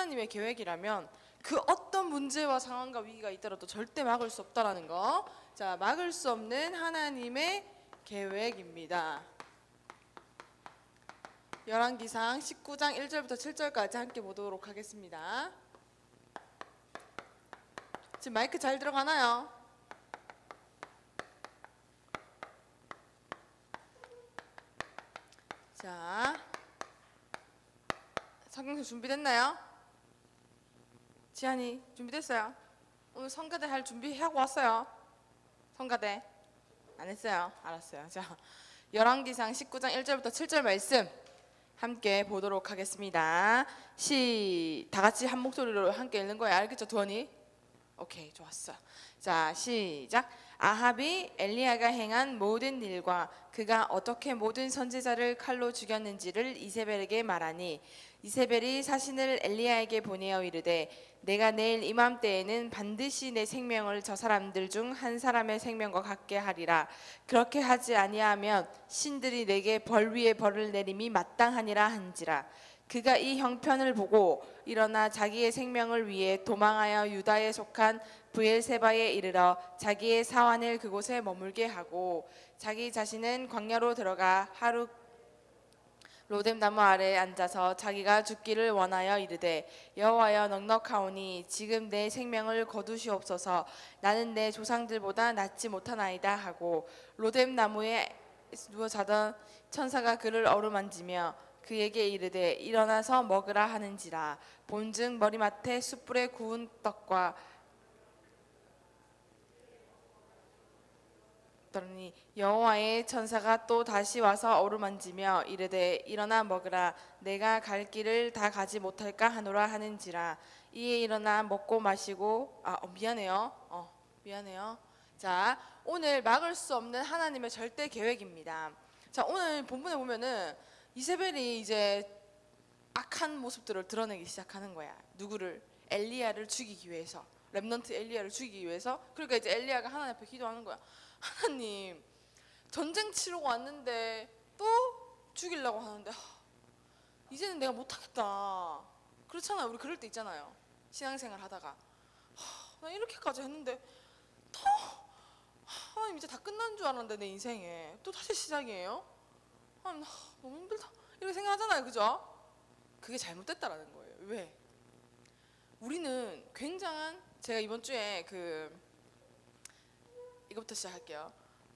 하나님의 계획이라면 그 어떤 문제와 상황과 위기가 있더라도 절대 막을 수 없다라는 거. 자, 막을 수 없는 하나님의 계획입니다. 열왕기상 19장 1절부터 7절까지 함께 보도록 하겠습니다. 지금 마이크 잘 들어가나요? 자, 성경서 준비됐나요? 지한이 준비됐어요? 오늘 성가대 할 준비하고 왔어요? 성가대 안 했어요? 알았어요. 자, 열왕기상 19장 1절부터 7절 말씀 함께 보도록 하겠습니다. 다 같이 한 목소리로 함께 읽는 거예요. 알겠죠, 두원이? 오케이, 좋았어. 자, 시작. 아합이 엘리야가 행한 모든 일과 그가 어떻게 모든 선지자를 칼로 죽였는지를 이세벨에게 말하니 이세벨이 사신을 엘리야에게 보내어 이르되 내가 내일 이맘때에는 반드시 내 생명을 저 사람들 중 한 사람의 생명과 같게 하리라. 그렇게 하지 아니하면 신들이 내게 벌 위에 벌을 내림이 마땅하니라 한지라. 그가 이 형편을 보고 일어나 자기의 생명을 위해 도망하여 유다에 속한 브엘세바에 이르러 자기의 사환을 그곳에 머물게 하고 자기 자신은 광야로 들어가 하루 로뎀 나무 아래에 앉아서 자기가 죽기를 원하여 이르되 여호와여 넉넉하오니 지금 내 생명을 거두시옵소서. 나는 내 조상들보다 낫지 못하나이다 하고 로뎀 나무에 누워 자던 천사가 그를 어루만지며 그에게 이르되 일어나서 먹으라 하는지라. 본즉 머리맡에 숯불에 구운 떡과 더니 여호와의 천사가 또 다시 와서 어루만지며 이르되 일어나 먹으라. 내가 갈 길을 다 가지 못할까 하노라 하는지라. 이에 일어나 먹고 마시고 미안해요. 자, 오늘 막을 수 없는 하나님의 절대 계획입니다. 자, 오늘 본문에 보면은 이세벨이 이제 악한 모습들을 드러내기 시작하는 거야. 누구를? 엘리야를 죽이기 위해서. 렘넌트 엘리야를 죽이기 위해서. 그러니까 이제 엘리야가 하나님 앞에 기도하는 거야. 하나님, 전쟁 치르고 왔는데 또 죽이려고 하는데 이제는 내가 못하겠다. 그렇잖아요. 우리 그럴 때 있잖아요. 신앙생활 하다가 나 이렇게까지 했는데 또 하나님 이제 다 끝난 줄 알았는데 내 인생에 또 다시 시작이에요? 하나님 너무 힘들다 이렇게 생각하잖아요. 그죠? 그게 잘못됐다라는 거예요. 왜? 우리는 굉장한, 제가 이번 주에 이거부터 시작할게요.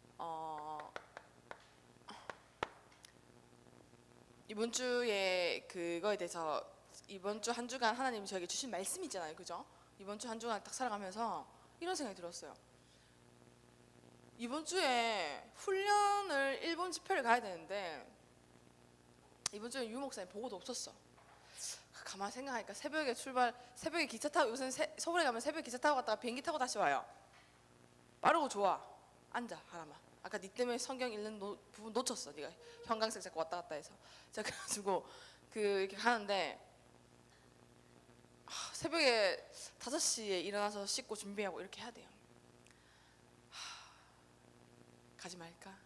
이번 주에 그거에 대해서 이번 주 한 주간 하나님이 저에게 주신 말씀이 있잖아요. 그죠? 이번 주 한 주간 딱 살아가면서 이런 생각이 들었어요. 이번 주에 훈련을 일본 집회를 가야 되는데 이번 주에 유 목사님 보고도 없었어. 가만 생각하니까 새벽에 기차 타고, 요새 서울에 가면 새벽에 기차 타고 갔다가 비행기 타고 다시 와요. 빠르고 좋아. 앉아 하나만. 아까 니 때문에 성경 읽는 부분 놓쳤어. 네가 형광색 자꾸 왔다 갔다 해서. 자, 그래가지고 이렇게 가는데 새벽에 5시에 일어나서 씻고 준비하고 이렇게 해야 돼요. 가지 말까?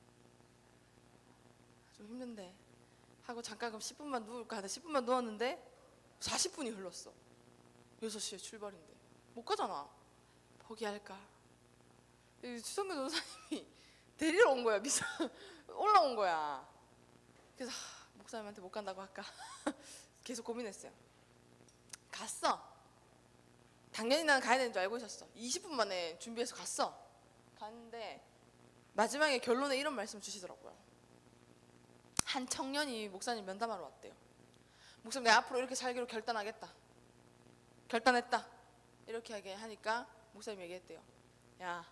좀 힘든데 하고 잠깐 그럼 10분만 누울까 하는데 10분만 누웠는데 40분이 흘렀어. 6시에 출발인데 못 가잖아. 포기할까? 추성근 전사님이 데리러 온 거야. 올라온 거야. 그래서 목사님한테 못 간다고 할까? 계속 고민했어요. 갔어. 당연히 나는 가야 되는 줄 알고 있었어. 20분 만에 준비해서 갔어. 갔는데 마지막에 결론에 이런 말씀 주시더라고요. 한 청년이 목사님 면담하러 왔대요. 목사님, 내가 앞으로 이렇게 살기로 결단하겠다. 결단했다. 이렇게 하니까 목사님이 얘기했대요. 야,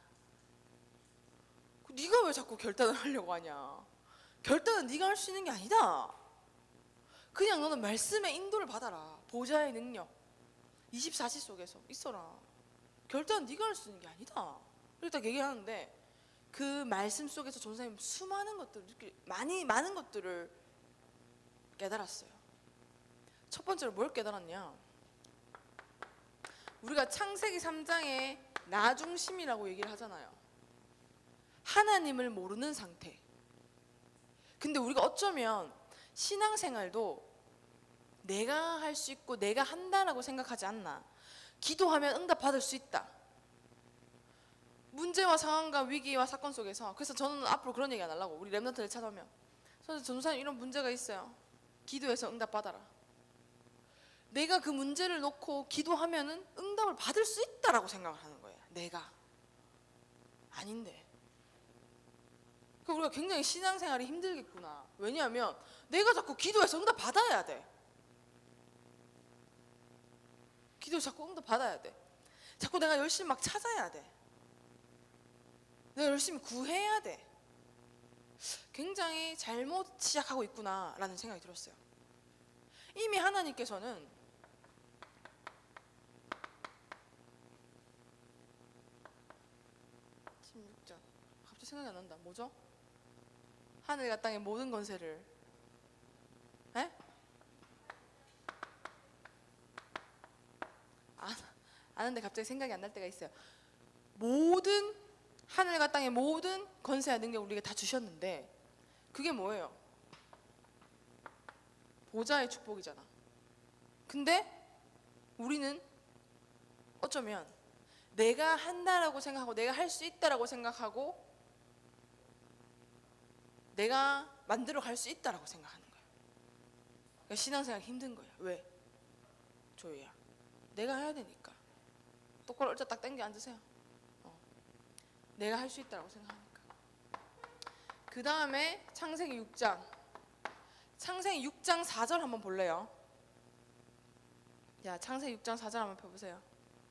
네가 왜 자꾸 결단을 하려고 하냐. 결단은 네가 할 수 있는 게 아니다. 그냥 너는 말씀의 인도를 받아라. 보좌의 능력 24시 속에서 있어라. 결단은 네가 할 수 있는 게 아니다. 이렇게 딱 얘기하는데 그 말씀 속에서 전사님 수많은 것들, 많은 것들을 깨달았어요. 첫 번째로 뭘 깨달았냐. 우리가 창세기 3장에 나 중심이라고 얘기를 하잖아요. 하나님을 모르는 상태. 근데 우리가 어쩌면 신앙생활도 내가 할 수 있고 내가 한다라고 생각하지 않나. 기도하면 응답 받을 수 있다. 문제와 상황과 위기와 사건 속에서. 그래서 저는 앞으로 그런 얘기 안 하려고. 우리 랩런트를 찾아오면 전도사님 이런 문제가 있어요. 기도해서 응답 받아라. 내가 그 문제를 놓고 기도하면은 응답을 받을 수 있다라고 생각을 하는 거예요. 내가 아닌데. 그 우리가 굉장히 신앙생활이 힘들겠구나. 왜냐하면 내가 자꾸 기도해서 응답 받아야 돼. 기도해서 자꾸 응답 받아야 돼. 자꾸 내가 열심히 막 찾아야 돼. 내가 열심히 구해야 돼. 굉장히 잘못 시작하고 있구나라는 생각이 들었어요. 이미 하나님께서는 16장 갑자기 생각이 안 난다. 뭐죠? 하늘과 땅의 모든 권세를 에? 아는데 갑자기 생각이 안 날 때가 있어요. 모든 하늘과 땅의 모든 권세와 능력을 우리가 다 주셨는데 그게 뭐예요? 보좌의 축복이잖아. 근데 우리는 어쩌면 내가 한다라고 생각하고 내가 할 수 있다라고 생각하고 내가 만들어 갈 수 있다라고 생각하는 거야. 그러니까 신앙생활 힘든 거야. 왜? 조이야. 내가 해야 되니까. 똑바로 얼짜 딱 당겨 앉으세요. 내가 할 수 있다라고 생각하니까. 그 다음에 창세기 6장. 창세기 6장 4절 한번 볼래요? 자, 창세기 6장 4절 한번 펴보세요.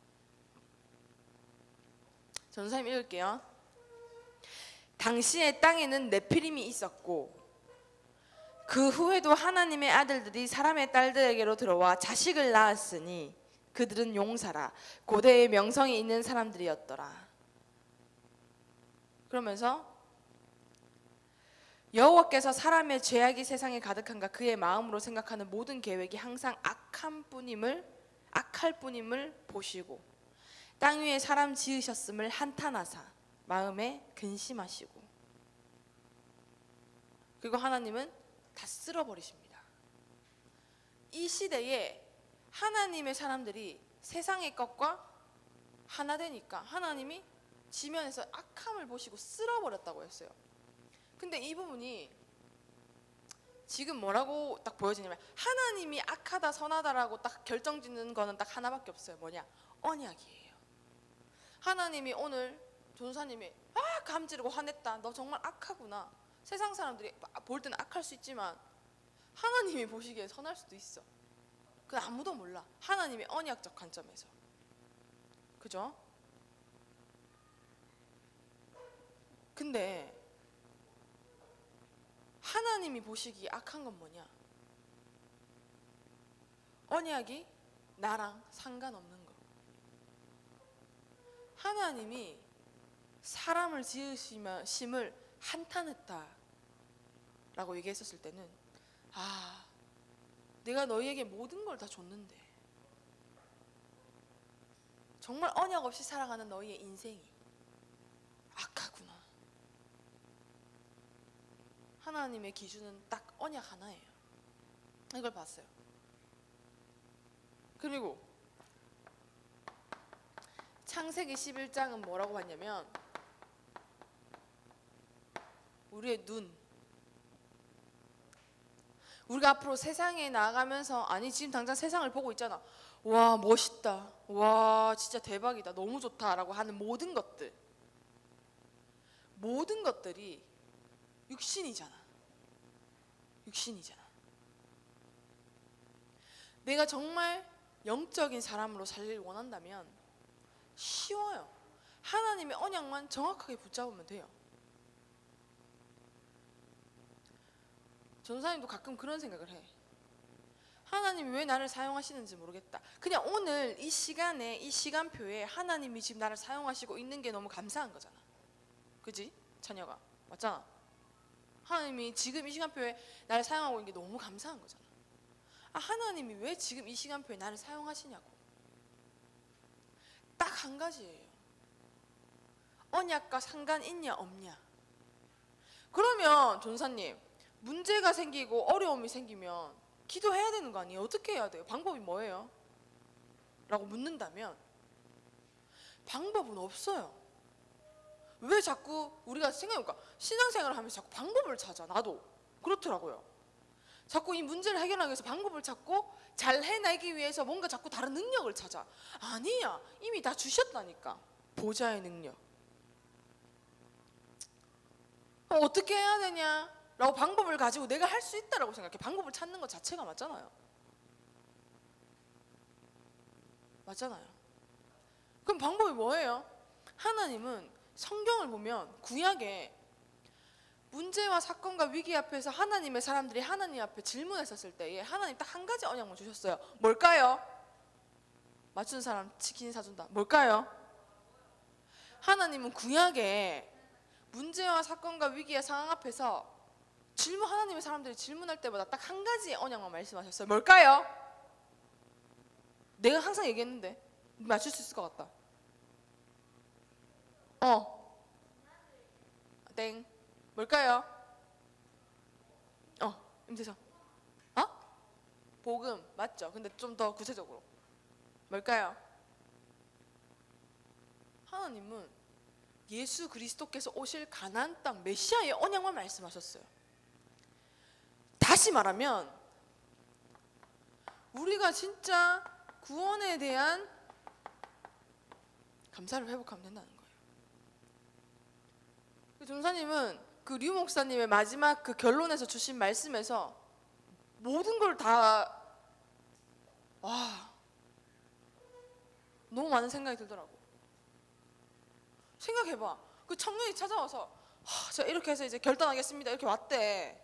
전사님 읽을게요. 당시에 땅에는 네피림이 있었고 그 후에도 하나님의 아들들이 사람의 딸들에게로 들어와 자식을 낳았으니 그들은 용사라 고대의 명성이 있는 사람들이었더라. 그러면서 여호와께서 사람의 죄악이 세상에 가득한가 그의 마음으로 생각하는 모든 계획이 항상 악할 뿐임을 보시고 땅 위에 사람 지으셨음을 한탄하사 마음에 근심하시고 그리고 하나님은 다 쓸어버리십니다. 이 시대에 하나님의 사람들이 세상의 것과 하나 되니까 하나님이 지면에서 악함을 보시고 쓸어버렸다고 했어요. 근데 이 부분이 지금 뭐라고 딱 보여지냐면 하나님이 악하다 선하다라고 딱 결정짓는 거는 딱 하나밖에 없어요. 뭐냐? 언약이에요. 하나님이 오늘 전사님이 감지르고 화냈다. 너 정말 악하구나. 세상 사람들이 볼 때는 악할 수 있지만 하나님이 보시기에 선할 수도 있어. 그 아무도 몰라. 하나님의 언약적 관점에서. 그죠? 근데 하나님이 보시기에 악한 건 뭐냐? 언약이 나랑 상관없는 거. 하나님이 사람을 지으심을 한탄했다 라고 얘기했었을 때는 내가 너희에게 모든 걸 다 줬는데 정말 언약 없이 살아가는 너희의 인생이 악하구나. 하나님의 기준은 딱 언약 하나예요. 이걸 봤어요. 그리고 창세기 11장은 뭐라고 봤냐면 우리의 눈. 우리가 앞으로 세상에 나가면서 지금 당장 세상을 보고 있잖아. 와 멋있다. 와 진짜 대박이다. 너무 좋다 라고 하는 모든 것들이 육신이잖아. 내가 정말 영적인 사람으로 살길 원한다면 쉬워요. 하나님의 언약만 정확하게 붙잡으면 돼요. 전사님도 가끔 그런 생각을 해. 하나님이 왜 나를 사용하시는지 모르겠다. 그냥 오늘 이 시간에 이 시간표에 하나님이 지금 나를 사용하시고 있는 게 너무 감사한 거잖아. 그지? 자녀가 맞잖아. 하나님이 지금 이 시간표에 나를 사용하고 있는 게 너무 감사한 거잖아. 하나님이 왜 지금 이 시간표에 나를 사용하시냐고. 딱 한 가지예요. 언약과 상관 있냐 없냐. 그러면 전사님 문제가 생기고 어려움이 생기면 기도해야 되는 거 아니에요? 어떻게 해야 돼요? 방법이 뭐예요? 라고 묻는다면 방법은 없어요. 왜 자꾸 우리가 생각해볼까? 신앙생활을 하면서 자꾸 방법을 찾아. 나도 그렇더라고요. 자꾸 이 문제를 해결하기 위해서 방법을 찾고 잘 해내기 위해서 뭔가 자꾸 다른 능력을 찾아. 아니야, 이미 다 주셨다니까. 보좌의 능력. 어떻게 해야 되냐? 라고 방법을 가지고 내가 할 수 있다라고 생각해. 방법을 찾는 것 자체가 맞잖아요. 맞잖아요. 그럼 방법이 뭐예요? 하나님은 성경을 보면 구약에 문제와 사건과 위기 앞에서 하나님의 사람들이 하나님 앞에 질문했었을 때에 하나님 딱 한 가지 언약만 주셨어요. 뭘까요? 맞춘 사람 치킨 사준다. 뭘까요? 하나님은 구약에 문제와 사건과 위기의 상황 앞에서 하나님의 사람들이 질문할 때마다 딱 한 가지 언약만 말씀하셨어요. 뭘까요? 내가 항상 얘기했는데 맞출 수 있을 것 같다. 땡. 뭘까요? 임재성. 복음 맞죠? 근데 좀 더 구체적으로 뭘까요? 하나님은 예수 그리스도께서 오실 가나안 땅 메시아의 언약만 말씀하셨어요. 다시 말하면 우리가 진짜 구원에 대한 감사를 회복하면 된다는 거예요. 전사님은 그 류 목사님의 마지막 그 결론에서 주신 말씀에서 모든 걸 다 너무 많은 생각이 들더라고. 생각해봐. 그 청년이 찾아와서 제가 이렇게 해서 이제 결단하겠습니다 이렇게 왔대.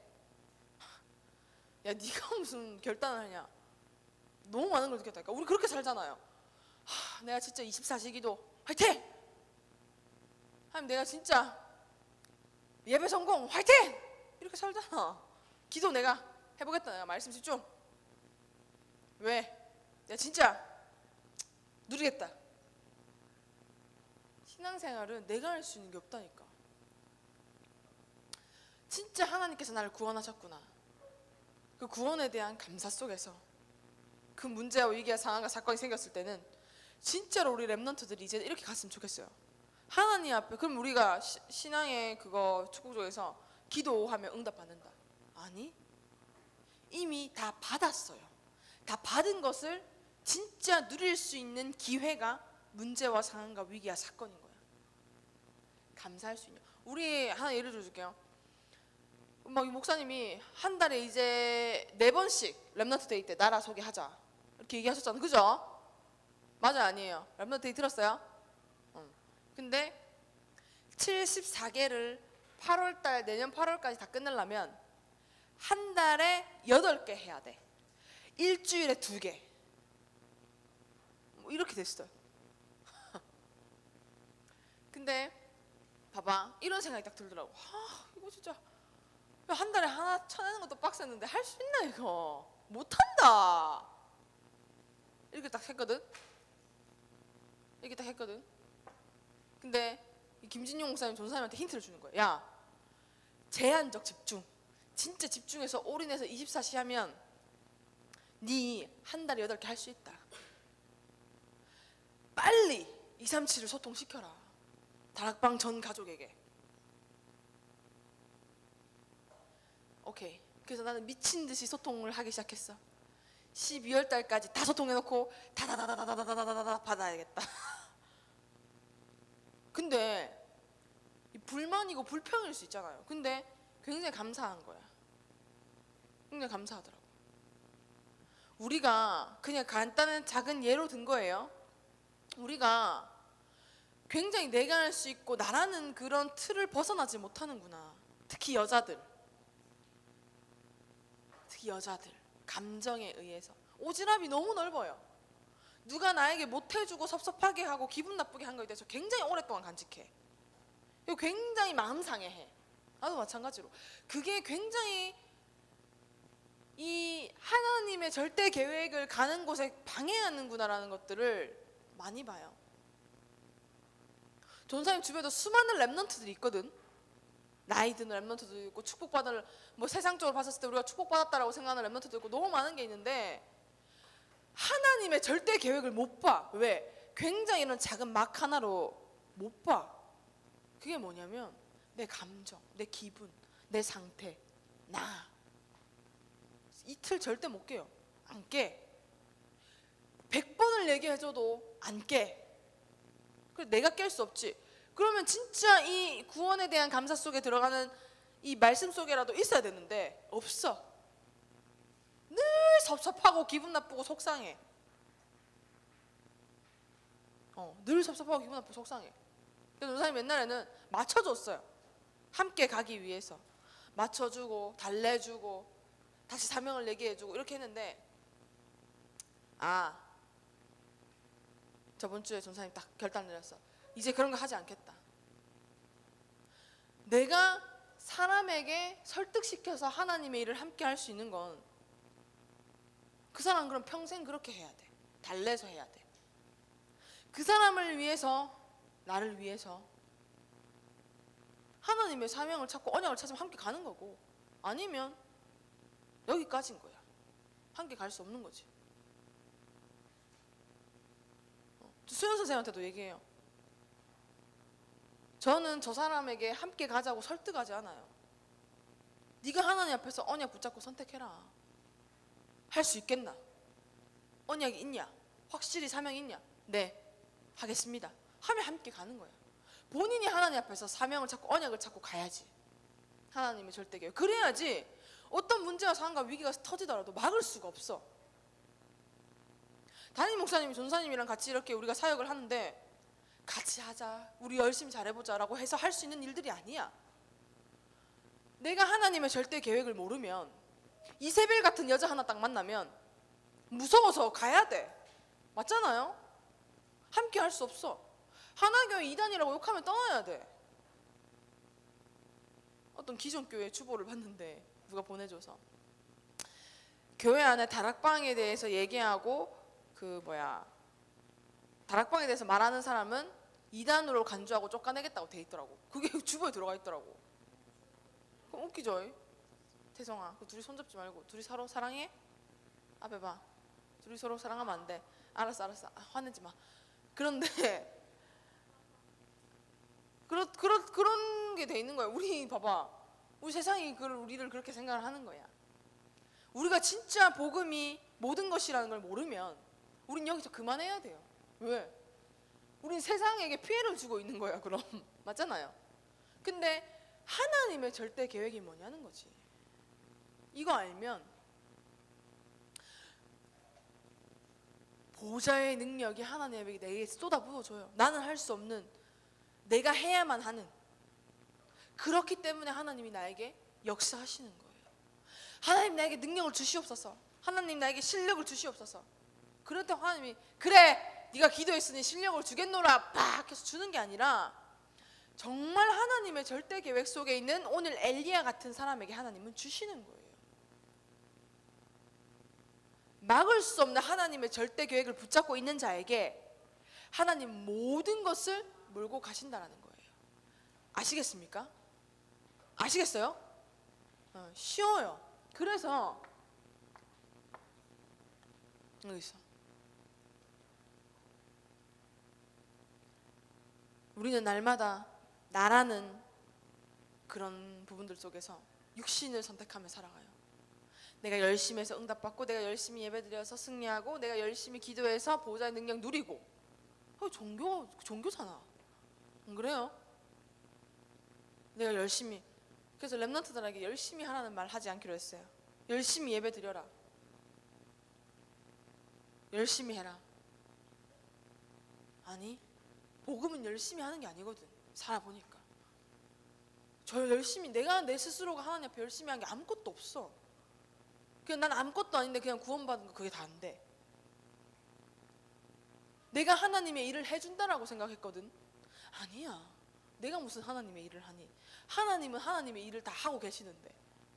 야, 네가 무슨 결단을 하냐. 너무 많은 걸 느꼈다니까. 우리 그렇게 살잖아요. 내가 진짜 24시 기도 화이팅! 하면 내가 진짜 예배 성공 화이팅! 이렇게 살잖아. 기도 내가 해보겠다. 내가 말씀 집중. 왜? 내가 진짜 누리겠다. 신앙생활은 내가 할 수 있는 게 없다니까. 진짜 하나님께서 나를 구원하셨구나. 그 구원에 대한 감사 속에서 그 문제와 위기와 상황과 사건이 생겼을 때는 진짜로 우리 랩런트들이 이제 이렇게 갔으면 좋겠어요. 하나님 앞에. 그럼 우리가 신앙의 그거 축구조에서 기도하면 응답받는다. 아니, 이미 다 받았어요. 다 받은 것을 진짜 누릴 수 있는 기회가 문제와 상황과 위기와 사건인 거야. 감사할 수 있는. 우리 하나 예를 들어줄게요. 막 목사님이 한 달에 이제 4번씩 랩런트 데이 때 나라 소개하자 이렇게 얘기하셨잖아요. 그죠? 맞아요, 아니에요? 랩런트 데이 들었어요? 근데 74개를 8월달 내년 8월까지 다 끝내려면 한 달에 8개 해야 돼. 일주일에 2개. 뭐 이렇게 됐어요. 근데 봐봐, 이런 생각이 딱 들더라고. 이거 진짜 한 달에 하나 쳐내는 것도 빡셌는데 할 수 있나 이거? 못한다. 이렇게 딱 했거든. 근데 김진용 목사님 전사님한테 힌트를 주는 거예요. 야, 제한적 집중. 진짜 집중해서 올인해서 24시 하면 네 한 달에 8개 할 수 있다. 빨리 237을 소통시켜라. 다락방 전 가족에게. 오케이. 그래서 나는 미친 듯이 소통을 하기 시작했어. 12월 달까지 다 소통해놓고 다다다다다다다다다 받아야겠다. 근데 불만이고 불평일 수 있잖아요. 근데 굉장히 감사한 거야. 굉장히 감사하더라고. 우리가 그냥 간단한 작은 예로 든 거예요. 우리가 굉장히 내가 할 수 있고 나라는 그런 틀을 벗어나지 못하는구나. 특히 여자들 감정에 의해서 오지랖이 너무 넓어요. 누가 나에게 못해주고 섭섭하게 하고 기분 나쁘게 한 거에 대해서 굉장히 오랫동안 간직해. 이거 굉장히 마음 상해해. 나도 마찬가지로. 그게 굉장히 이 하나님의 절대 계획을 가는 곳에 방해하는구나라는 것들을 많이 봐요. 전사님 주변에도 수많은 랩런트들이 있거든. 나이 드는 랩런트도 있고 축복받을 뭐 세상적으로 봤을 때 우리가 축복받았다라고 생각하는 랩런트도 있고 너무 많은 게 있는데 하나님의 절대 계획을 못 봐. 왜? 굉장히 이런 작은 막 하나로 못 봐. 그게 뭐냐면 내 감정, 내 기분, 내 상태, 나 이틀 절대 못 깨요. 안 깨. 100번을 얘기해줘도 안 깨. 그래 내가 깰 수 없지. 그러면 진짜 이 구원에 대한 감사 속에 들어가는 이 말씀 속에라도 있어야 되는데 없어. 늘 섭섭하고 기분 나쁘고 속상해. 늘 섭섭하고 기분 나쁘고 속상해. 그래서 노사님 옛날에는 맞춰줬어요. 함께 가기 위해서 맞춰주고 달래주고 다시 사명을 얘기해주고 이렇게 했는데 저번 주에 전사님 딱 결단 내렸어. 이제 그런 거 하지 않겠다. 내가 사람에게 설득시켜서 하나님의 일을 함께 할 수 있는 건 그 사람은 그럼 평생 그렇게 해야 돼. 달래서 해야 돼. 그 사람을 위해서 나를 위해서 하나님의 사명을 찾고 언약을 찾으면 함께 가는 거고 아니면 여기까지인 거야. 함께 갈 수 없는 거지. 수연 선생님한테도 얘기해요. 저는 저 사람에게 함께 가자고 설득하지 않아요. 네가 하나님 앞에서 언약 붙잡고 선택해라. 할 수 있겠나? 언약이 있냐? 확실히 사명이 있냐? 네, 하겠습니다. 하면 함께 가는 거야. 본인이 하나님 앞에서 사명을 찾고 언약을 찾고 가야지. 하나님의 절대 계획. 그래야지 어떤 문제와 상황과 위기가 터지더라도 막을 수가 없어. 담임 목사님이 전사님이랑 같이 이렇게 우리가 사역을 하는데 같이 하자, 우리 열심히 잘해보자 라고 해서 할 수 있는 일들이 아니야. 내가 하나님의 절대 계획을 모르면 이세벨 같은 여자 하나 딱 만나면 무서워서 가야 돼. 맞잖아요? 함께 할 수 없어. 하나교회 이단이라고 욕하면 떠나야 돼. 어떤 기존 교회 주보를 봤는데 누가 보내줘서 교회 안에 다락방에 대해서 얘기하고 다락방에 대해서 말하는 사람은 이단으로 간주하고 쫓아내겠다고 돼 있더라고. 그게 주보에 들어가 있더라고. 그럼 웃기죠? 태성아, 그 둘이 손잡지 말고 둘이 서로 사랑해? 앞에 봐. 둘이 서로 사랑하면 안 돼. 알았어. 화내지 마. 그런데 그런 게 돼 있는 거야. 우리 봐봐. 우리 세상이 우리를 그렇게 생각을 하는 거야. 우리가 진짜 복음이 모든 것이라는 걸 모르면 우린 여기서 그만해야 돼요. 왜? 우린 세상에게 피해를 주고 있는 거야. 그럼 맞잖아요. 근데 하나님의 절대 계획이 뭐냐는 거지. 이거 알면 보좌의 능력이 하나님에게 내게 쏟아부어줘요. 나는 할 수 없는, 내가 해야만 하는. 그렇기 때문에 하나님이 나에게 역사하시는 거예요. 하나님 나에게 능력을 주시옵소서. 하나님 나에게 실력을 주시옵소서. 그럴 때 하나님이 그래 네가 기도했으니 실력을 주겠노라 팍 해서 주는 게 아니라 정말 하나님의 절대 계획 속에 있는 오늘 엘리야 같은 사람에게 하나님은 주시는 거예요. 막을 수 없는 하나님의 절대 계획을 붙잡고 있는 자에게 하나님 모든 것을 몰고 가신다는 거예요. 아시겠습니까? 아시겠어요? 쉬워요. 그래서 여기 있어. 우리는 날마다 나라는 그런 부분들 속에서 육신을 선택하며 살아가요. 내가 열심히 해서 응답받고 내가 열심히 예배드려서 승리하고 내가 열심히 기도해서 보호자의 능력 누리고. 종교잖아. 안 그래요? 내가 열심히, 그래서 랩런트들에게 열심히 하라는 말 하지 않기로 했어요. 열심히 예배드려라. 열심히 해라. 아니, 복음은 열심히 하는 게 아니거든. 살아보니까 저 열심히, 내가 내 스스로가 하나님 앞에 열심히 한 게 아무것도 없어. 그냥 난 아무것도 아닌데 그냥 구원받은 거 그게 다 안 돼. 내가 하나님의 일을 해준다라고 생각했거든. 아니야. 내가 무슨 하나님의 일을 하니. 하나님은 하나님의 일을 다 하고 계시는데.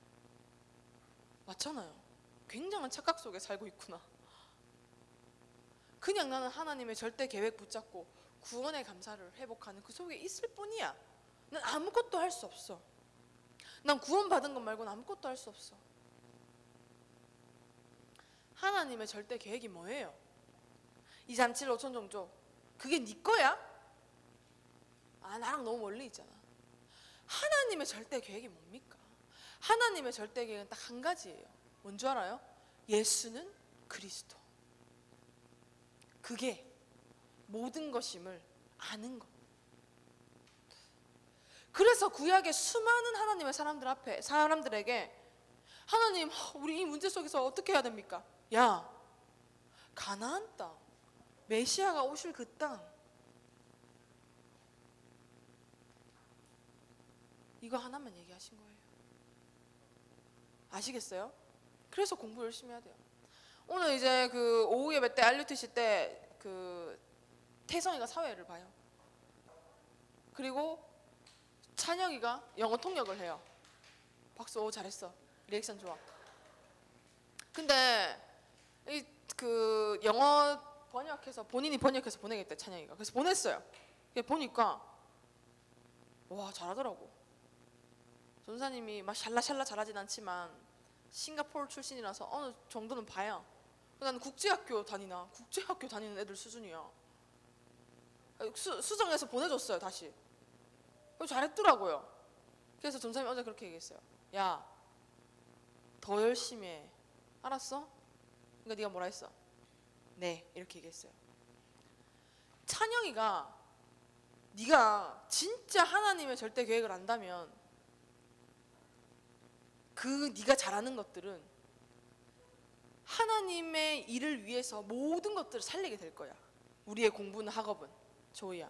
맞잖아요. 굉장한 착각 속에 살고 있구나. 그냥 나는 하나님의 절대 계획 붙잡고 구원의 감사를 회복하는 그 속에 있을 뿐이야. 난 아무것도 할 수 없어. 난 구원받은 것 말고는 아무것도 할 수 없어. 하나님의 절대 계획이 뭐예요? 237 5천 종족 그게 네 거야? 아, 나랑 너무 멀리 있잖아. 하나님의 절대 계획이 뭡니까? 하나님의 절대 계획은 딱 한 가지예요. 뭔 줄 알아요? 예수는 그리스도. 그게 모든 것임을 아는 것. 그래서 구약의 수많은 하나님의 사람들에게 하나님, 우리 이 문제 속에서 어떻게 해야 됩니까? 야, 가나안 땅, 메시아가 오실 그 땅, 이거 하나만 얘기하신 거예요. 아시겠어요? 그래서 공부 열심히 해야 돼요. 오늘 이제 그 오후 예배 때 RUTC 때 그 태성이가 사회를 봐요. 그리고 찬혁이가 영어 통역을 해요. 박수. 오, 잘했어. 리액션 좋아. 근데 이 그 영어 번역해서 본인이 번역해서 보내겠대, 찬혁이가. 그래서 보냈어요. 보니까 와, 잘하더라고. 전사님이 막 샬라샬라 잘하진 않지만 싱가포르 출신이라서 어느 정도는 봐요. 나는 국제학교 다니는 애들 수준이야. 수정해서 보내줬어요, 다시. 잘했더라고요. 그래서 전사님이 어제 그렇게 얘기했어요. 야, 더 열심히 해. 알았어? 그러니까 네가 뭐라 했어? 네, 이렇게 얘기했어요. 찬영이가 네가 진짜 하나님의 절대 계획을 안다면 그 네가 잘하는 것들은 하나님의 일을 위해서 모든 것들을 살리게 될 거야. 우리의 공부는 학업은. 조이야.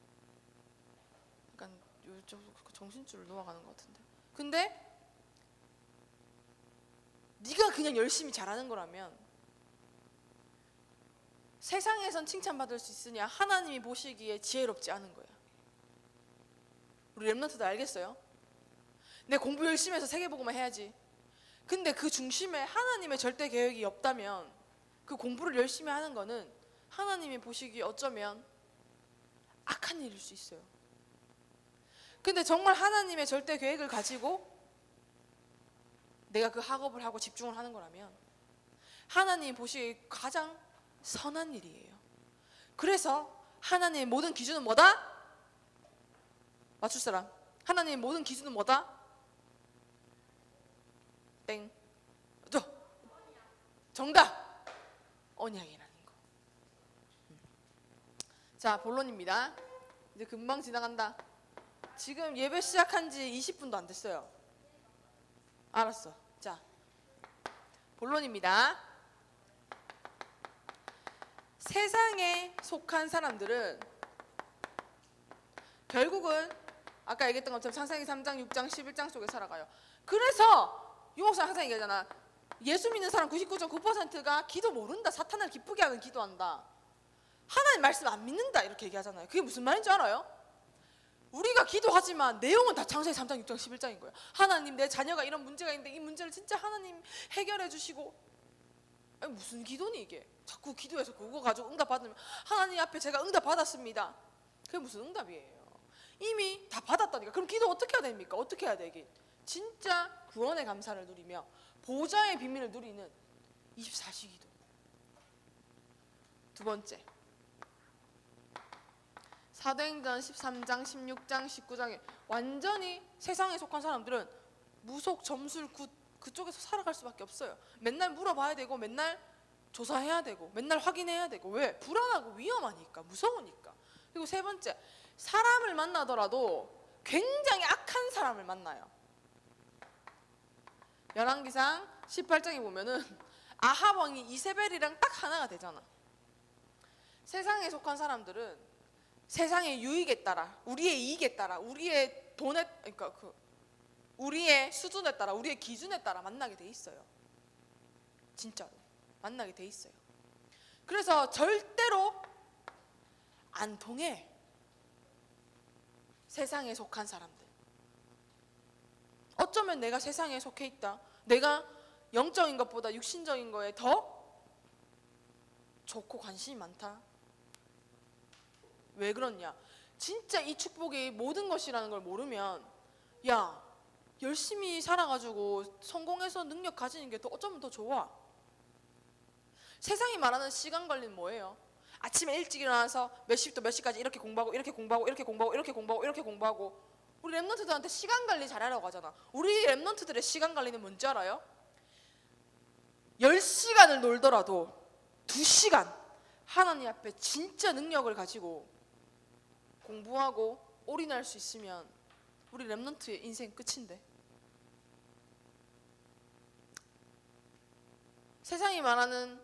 약간 정신줄을 놓아가는 것 같은데. 근데 네가 그냥 열심히 잘하는 거라면 세상에선 칭찬받을 수 있으냐? 하나님이 보시기에 지혜롭지 않은 거야. 우리 랩런트도 알겠어요? 내 공부 열심히 해서 세계보고만 해야지. 근데 그 중심에 하나님의 절대 계획이 없다면 그 공부를 열심히 하는 거는 하나님이 보시기에 어쩌면 악한 일일 수 있어요. 근데 정말 하나님의 절대 계획을 가지고 내가 그 학업을 하고 집중을 하는 거라면 하나님이 보시기에 가장 선한 일이에요. 그래서 하나님의 모든 기준은 뭐다? 맞출 사람. 하나님의 모든 기준은 뭐다? 땡. 정답. 언약이라는 거. 자, 본론입니다. 이제 금방 지나간다. 지금 예배 시작한 지 20분도 안 됐어요. 알았어. 자, 본론입니다. 세상에 속한 사람들은 결국은 아까 얘기했던 것처럼 창세기 3장, 6장, 11장 속에 살아가요. 그래서 유목사 항상 얘기하잖아. 예수 믿는 사람 99.9%가 기도 모른다. 사탄을 기쁘게 하면 기도한다. 하나님 말씀 안 믿는다. 이렇게 얘기하잖아요. 그게 무슨 말인지 알아요? 우리가 기도하지만 내용은 다 창세기 3장, 6장, 11장인 거예요. 하나님, 내 자녀가 이런 문제가 있는데 이 문제를 진짜 하나님 해결해 주시고. 아니, 무슨 기도니 이게? 자꾸 기도해서 그거 가지고 응답 받으면 하나님 앞에 제가 응답 받았습니다. 그게 무슨 응답이에요? 이미 다 받았다니까. 그럼 기도 어떻게 해야 됩니까? 어떻게 해야 되긴? 진짜 구원의 감사를 누리며 보좌의 비밀을 누리는 24시 기도. 두 번째, 사도행전 13장, 16장, 19장에 완전히 세상에 속한 사람들은 무속, 점술, 그쪽에서 살아갈 수밖에 없어요. 맨날 물어봐야 되고 맨날 조사해야 되고 맨날 확인해야 되고. 왜? 불안하고 위험하니까, 무서우니까. 그리고 세 번째, 사람을 만나더라도 굉장히 악한 사람을 만나요. 열왕기상 18장에 보면은 아합 왕이 이세벨이랑 딱 하나가 되잖아. 세상에 속한 사람들은 세상의 유익에 따라, 우리의 이익에 따라, 우리의 돈에, 그러니까 우리의 수준에 따라, 우리의 기준에 따라 만나게 돼 있어요. 진짜로 만나게 돼 있어요. 그래서 절대로 안 통해. 세상에 속한 사람들. 어쩌면 내가 세상에 속해 있다. 내가 영적인 것보다 육신적인 거에 더 좋고 관심이 많다. 왜 그러냐? 진짜 이 축복이 모든 것이라는 걸 모르면 야, 열심히 살아가지고 성공해서 능력 가지는 게 더 어쩌면 더 좋아. 세상이 말하는 시간 관리는 뭐예요? 아침에 일찍 일어나서 몇 시부터 몇 시까지 이렇게 공부하고 이렇게 공부하고 이렇게 공부하고 이렇게 공부하고 이렇게 공부하고. 우리 랩런트들한테 시간 관리 잘하라고 하잖아. 우리 랩런트들의 시간 관리는 뭔지 알아요? 10시간을 놀더라도 2시간 하나님 앞에 진짜 능력을 가지고 공부하고 올인할 수 있으면 우리 랩런트의 인생 끝인데. 세상이 말하는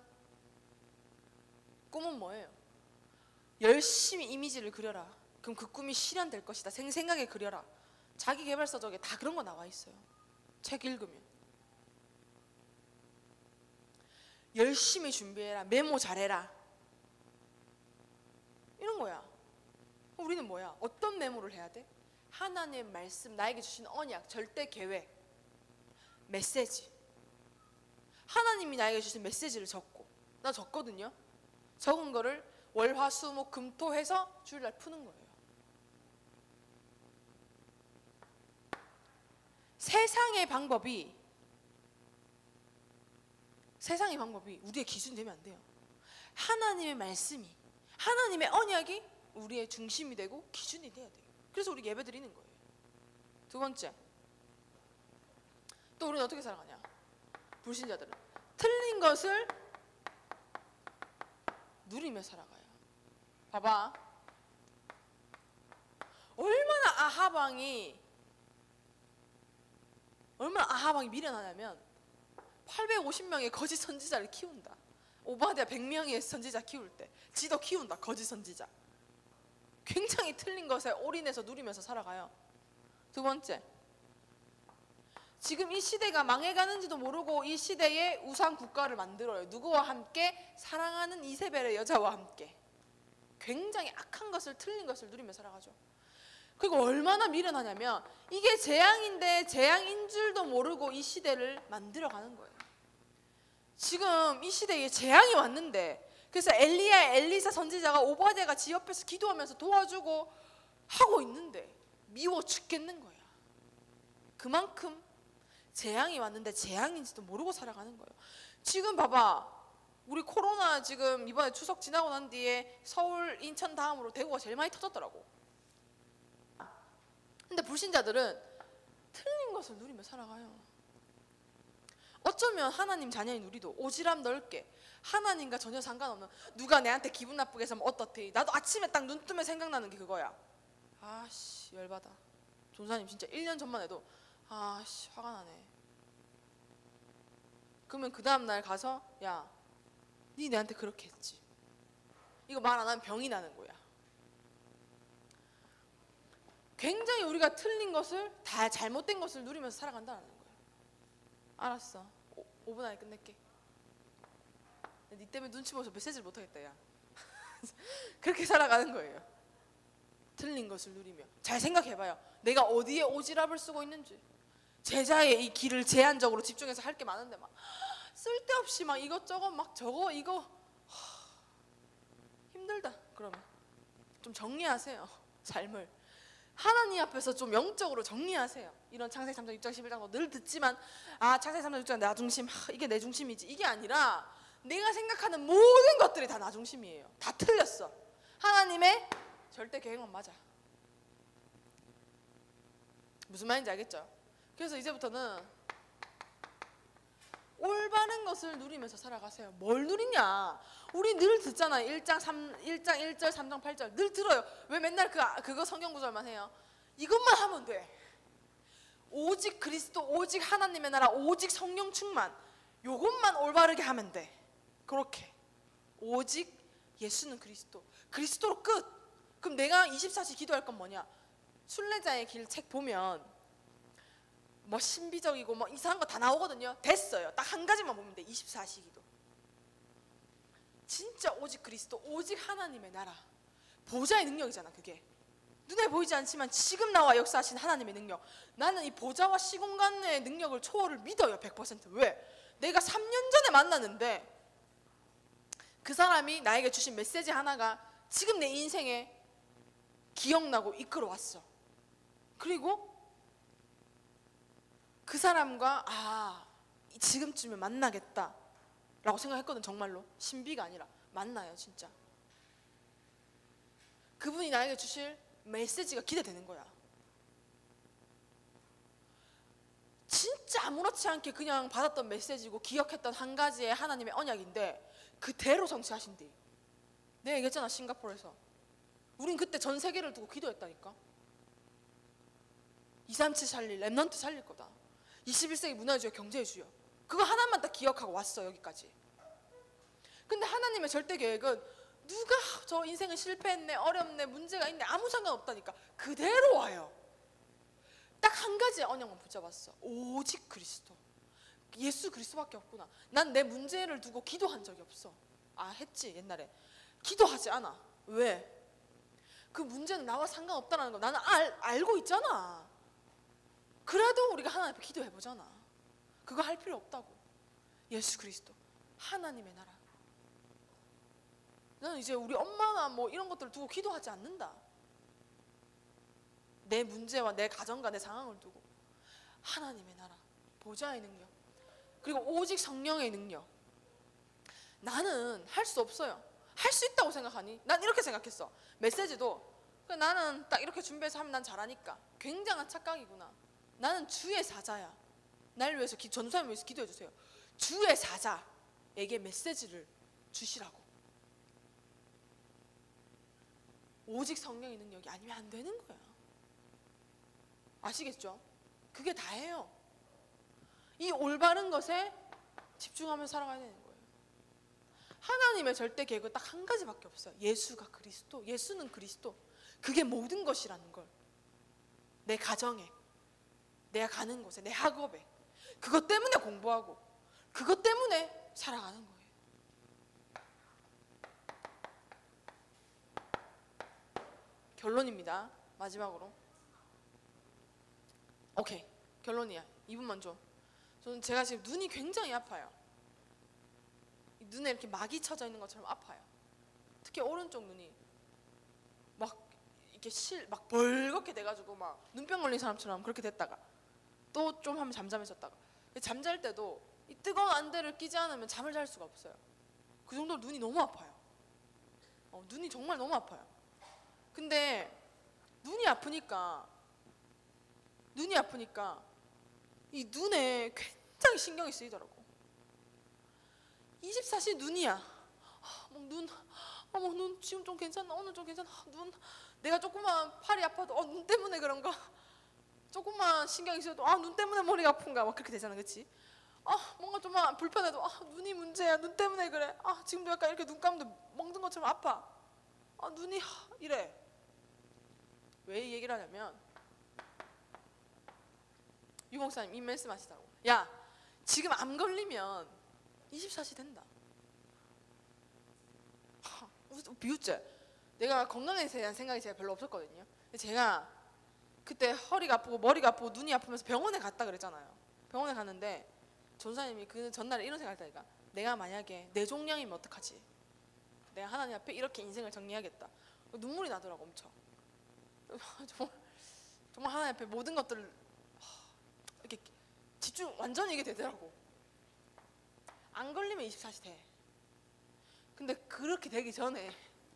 꿈은 뭐예요? 열심히 이미지를 그려라. 그럼 그 꿈이 실현될 것이다. 생생하게 그려라. 자기계발서적에 다 그런 거 나와 있어요. 책 읽으면. 열심히 준비해라. 메모 잘해라. 이런 거야. 우리는 뭐야? 어떤 메모를 해야 돼? 하나님의 말씀, 나에게 주신 언약, 절대 계획, 메시지. 하나님이 나에게 주신 메시지를 적고, 나 적거든요. 적은 거를 월, 화, 수, 목, 금, 토 해서 주일날 푸는 거예요. 세상의 방법이 우리의 기준이 되면 안 돼요. 하나님의 말씀이, 하나님의 언약이 우리의 중심이 되고 기준이 돼야 돼요. 그래서 우리 예배 드리는 거예요. 두 번째, 또 우리는 어떻게 살아가냐? 불신자들은 틀린 것을 누리며 살아가요. 봐봐, 얼마나 아하방이 미련하냐면 850명의 거짓 선지자를 키운다. 오바댜 100명의 선지자 키울 때 지도 키운다. 거짓 선지자. 굉장히 틀린 것에 올인해서 누리면서 살아가요. 두 번째, 지금 이 시대가 망해가는지도 모르고 이 시대에 우상 국가를 만들어요. 누구와 함께? 사랑하는 이세벨의 여자와 함께. 굉장히 악한 것을, 틀린 것을 누리며 살아가죠. 그리고 얼마나 미련하냐면 이게 재앙인데 재앙인 줄도 모르고 이 시대를 만들어가는 거예요. 지금 이 시대에 재앙이 왔는데, 그래서 엘리사 선지자가 오바댜가 지 옆에서 기도하면서 도와주고 하고 있는데 미워 죽겠는 거야. 그만큼 재앙이 왔는데 재앙인지도 모르고 살아가는 거예요. 지금 봐봐, 우리 코로나 지금 이번에 추석 지나고 난 뒤에 서울, 인천 다음으로 대구가 제일 많이 터졌더라고. 근데 불신자들은 틀린 것을 누리며 살아가요. 어쩌면 하나님 자녀인 우리도 오지랖 넓게 하나님과 전혀 상관없는, 누가 내한테 기분 나쁘게 해서 어떻대, 나도 아침에 딱 눈 뜨면 생각나는 게 그거야. 아씨 열받아. 전사님 진짜 1년 전만 해도 아씨 화가 나네. 그러면 그 다음날 가서 야, 니 내한테 그렇게 했지. 이거 말 안 하면 병이 나는 거야. 굉장히 우리가 틀린 것을, 다 잘못된 것을 누리면서 살아간다는 거예요. 알았어. 5분 안에 끝낼게. 니 때문에 눈치 보여서 메시지를 못하겠다 야. 그렇게 살아가는 거예요. 틀린 것을 누리며. 잘 생각해봐요. 내가 어디에 오지랖을 쓰고 있는지. 제자의 이 길을 제한적으로 집중해서 할 게 많은데 막 쓸데없이 막 이것저것 막 저거 이거 힘들다. 그러면 좀 정리하세요. 삶을 하나님 앞에서 좀 영적으로 정리하세요. 이런 창세기 3장 6장 11장도 늘 듣지만 창세기 3장 6장 나 중심, 이게 내 중심이지. 이게 아니라 내가 생각하는 모든 것들이 다 나 중심이에요. 다 틀렸어. 하나님의 절대 계획만 맞아. 무슨 말인지 알겠죠? 그래서 이제부터는 올바른 것을 누리면서 살아가세요. 뭘 누리냐? 우리 늘 듣잖아요. 1장 1절 3장 8절 늘 들어요. 왜 맨날 그거 성경 구절만 해요? 이것만 하면 돼. 오직 그리스도, 오직 하나님의 나라, 오직 성령 충만, 요것만 올바르게 하면 돼. 그렇게 오직 예수는 그리스도, 그리스도로 끝. 그럼 내가 24시 기도할 건 뭐냐? 순례자의 길 책 보면 뭐 신비적이고 뭐 이상한 거 다 나오거든요. 됐어요. 딱 한 가지만 보면 돼. 24시 기도. 진짜 오직 그리스도, 오직 하나님의 나라. 보좌의 능력이잖아. 그게 눈에 보이지 않지만 지금 나와 역사하신 하나님의 능력. 나는 이 보좌와 시공간의 능력을, 초월을 믿어요. 100%. 왜? 내가 3년 전에 만났는데 그 사람이 나에게 주신 메시지 하나가 지금 내 인생에 기억나고 이끌어왔어. 그리고 그 사람과 지금쯤에 만나겠다 라고 생각했거든. 정말로 신비가 아니라 만나요. 진짜 그분이 나에게 주실 메시지가 기대되는 거야. 진짜 아무렇지 않게 그냥 받았던 메시지고 기억했던 한 가지의 하나님의 언약인데 그대로 성취하신대. 내가 얘기했잖아. 싱가포르에서 우린 그때 전 세계를 두고 기도했다니까. 237 살릴, 랩넌트 살릴 거다. 21세기 문화주의 경제주의 그거 하나만 딱 기억하고 왔어. 여기까지. 근데 하나님의 절대 계획은 누가 저 인생은 실패했네, 어렵네, 문제가 있네 아무 상관없다니까. 그대로 와요. 딱 한 가지의 언약만 붙잡았어. 오직 그리스도. 예수 그리스도밖에 없구나. 난 내 문제를 두고 기도한 적이 없어. 했지 옛날에. 기도하지 않아. 왜? 그 문제는 나와 상관없다는 거 나는 알고 있잖아. 그래도 우리가 하나님 앞에 기도해보잖아. 그거 할 필요 없다고. 예수 그리스도 하나님의 나라. 나는 이제 우리 엄마나 뭐 이런 것들을 두고 기도하지 않는다. 내 문제와 내 가정과 내 상황을 두고 하나님의 나라, 보좌의 능력, 그리고 오직 성령의 능력. 나는 할 수 없어요. 할 수 있다고 생각하니? 난 이렇게 생각했어. 메시지도 나는 딱 이렇게 준비해서 하면 난 잘하니까. 굉장한 착각이구나. 나는 주의 사자야. 날 위해서 전도사님 위해서 기도해 주세요. 주의 사자에게 메시지를 주시라고. 오직 성령의 능력이 아니면 안 되는 거야. 아시겠죠? 그게 다예요. 이 올바른 것에 집중하면서 살아가야 되는 거예요. 하나님의 절대 계획은 딱 한 가지밖에 없어요. 예수가 그리스도, 예수는 그리스도. 그게 모든 것이라는 걸. 내 가정에, 내가 가는 곳에, 내 학업에. 그것 때문에 공부하고 그것 때문에 살아가는 거예요. 결론입니다. 마지막으로. 오케이, 결론이야. 2분만 줘. 저는 제가 지금 눈이 굉장히 아파요. 눈에 이렇게 막이 쳐져 있는 것처럼 아파요. 특히 오른쪽 눈이 막 이렇게 막 벌겋게 돼가지고 막 눈병 걸린 사람처럼 그렇게 됐다가 또 좀 하면 잠잠해졌다가. 잠잘 때도 이 뜨거운 안대를 끼지 않으면 잠을 잘 수가 없어요. 그 정도로 눈이 너무 아파요. 눈이 정말 너무 아파요. 근데 눈이 아프니까 이 눈에 굉장히 신경이 쓰이더라고. 24시 눈이야. 눈 지금 좀 괜찮나? 오늘 좀 괜찮나? 내가 조금만 팔이 아파도 눈 때문에 그런가? 조금만 신경이 쓰여도 눈 때문에 머리가 아픈가? 막 그렇게 되잖아, 그렇지? 뭔가 좀 불편해도 눈이 문제야. 눈 때문에 그래. 지금도 약간 이렇게 눈 감도 먹는 것처럼 아파. 눈이 이래. 왜 이 얘기를 하냐면 유목사님 이 말씀 하시더라고. 야, 지금 암 걸리면 24시 된다. 비웃지? 내가 건강에 대한 생각이 제가 별로 없었거든요. 근데 제가 그때 허리가 아프고 머리가 아프고 눈이 아프면서 병원에 갔다 그랬잖아요. 병원에 갔는데 전사님이 그 전날에 이런 생각을 했다니까. 내가 만약에 뇌종양이면 어떡하지? 내가 하나님 앞에 이렇게 인생을 정리하겠다. 눈물이 나더라고. 엄청. 정말 하나님 앞에 모든 것들을 이렇게 집중 완전히 이게 되더라고. 안 걸리면 24시 돼. 근데 그렇게 되기 전에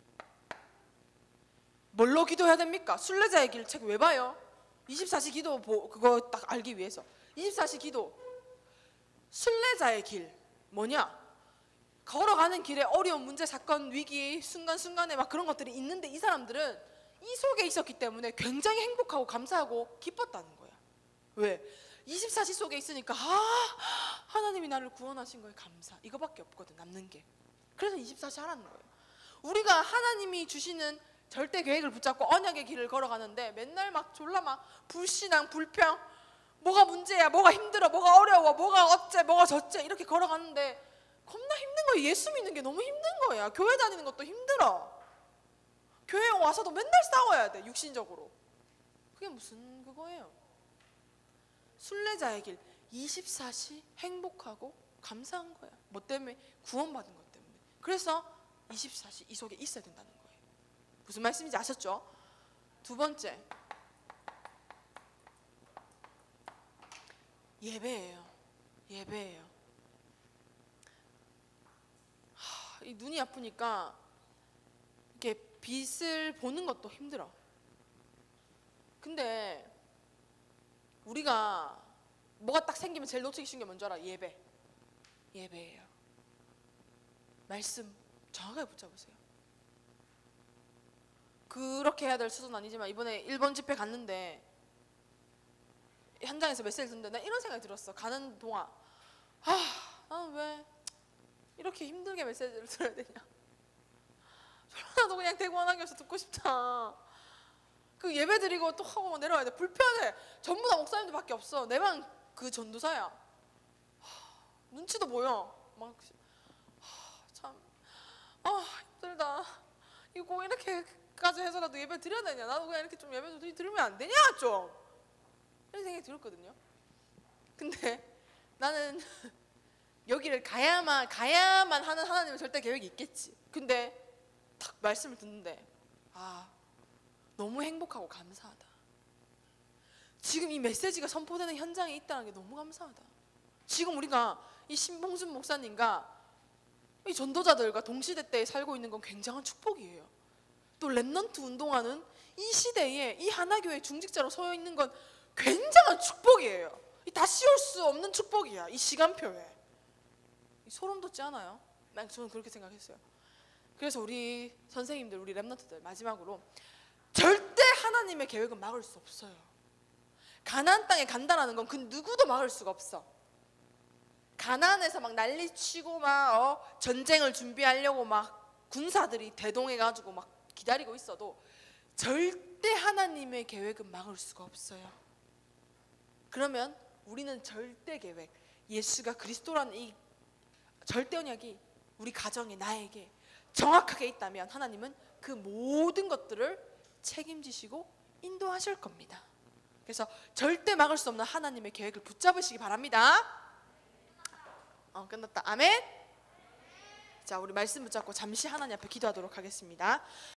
뭘로 기도해야 됩니까? 순례자의 길 책 왜 봐요? 24시 기도 그거 딱 알기 위해서. 24시 기도. 순례자의 길 뭐냐? 걸어가는 길에 어려운 문제, 사건, 위기, 순간순간에 막 그런 것들이 있는데 이 사람들은 이 속에 있었기 때문에 굉장히 행복하고 감사하고 기뻤다는 거야. 왜? 24시 속에 있으니까 하나님이 나를 구원하신 거에 감사. 이거밖에 없거든, 남는 게. 그래서 24시 하라는 거예요. 우리가 하나님이 주시는 절대 계획을 붙잡고 언약의 길을 걸어가는데 맨날 막 졸라 막 불신앙, 불평, 뭐가 문제야, 뭐가 힘들어, 뭐가 어려워, 뭐가 어째, 뭐가 저째 이렇게 걸어가는데 겁나 힘든 거예요. 예수 믿는 게 너무 힘든 거야. 교회 다니는 것도 힘들어. 교회 와서도 맨날 싸워야 돼, 육신적으로. 그게 무슨 그거예요. 순례자의 길 24시 행복하고 감사한 거야. 뭐 때문에? 구원받은 것 때문에. 그래서 24시 이 속에 있어야 된다는 거예요. 무슨 말씀인지 아셨죠? 두 번째, 예배예요. 예배예요. 이 눈이 아프니까 이렇게 빛을 보는 것도 힘들어. 근데 우리가 뭐가 딱 생기면 제일 놓치기 쉬운 게 뭔지 알아? 예배. 예배예요. 말씀 정확하게 붙잡으세요. 그렇게 해야 될 수준은 아니지만 이번에 일본 집회 갔는데 현장에서 메시지를 듣는데 나 이런 생각이 들었어. 가는 동안 나는 왜 이렇게 힘들게 메시지를 들어야 되냐. 저라도 그냥 대구 하나교에서 듣고 싶다. 그 예배 드리고 또 하고 내려와야 돼. 불편해. 전부 다 목사님들밖에 없어. 내만 그 전도사야. 눈치도 보여. 막 참 힘들다. 이거 꼭 이렇게까지 해서라도 예배 드려야 되냐. 나도 그냥 이렇게 좀 예배 들으면 안 되냐 좀. 이런 생각이 들었거든요. 근데 나는 여기를 가야만 하는 하나님의 절대 계획이 있겠지. 근데 딱 말씀을 듣는데 너무 행복하고 감사하다. 지금 이 메시지가 선포되는 현장에 있다는 게 너무 감사하다. 지금 우리가 이 신봉순 목사님과 이 전도자들과 동시대 때에 살고 있는 건 굉장한 축복이에요. 또 렘넌트 운동하는 이 시대에 이 하나교회 중직자로 서 있는 건 굉장한 축복이에요. 다 씌울 수 없는 축복이야. 이 시간표에. 소름 돋지 않아요? 저는 그렇게 생각했어요. 그래서 우리 선생님들, 우리 렘넌트들 마지막으로 절대 하나님의 계획은 막을 수 없어요. 가나안 땅에 간다라는 건 그 누구도 막을 수가 없어. 가나안에서 막 난리치고 막 전쟁을 준비하려고 막 군사들이 대동해가지고 막 기다리고 있어도 절대 하나님의 계획은 막을 수가 없어요. 그러면 우리는 절대 계획, 예수가 그리스도라는 이 절대 언약이 우리 가정에 나에게 정확하게 있다면 하나님은 그 모든 것들을 책임지시고 인도하실 겁니다. 그래서 절대 막을 수 없는 하나님의 계획을 붙잡으시기 바랍니다. 끝났다. 아멘. 자, 우리 말씀 붙잡고 잠시 하나님 앞에 기도하도록 하겠습니다.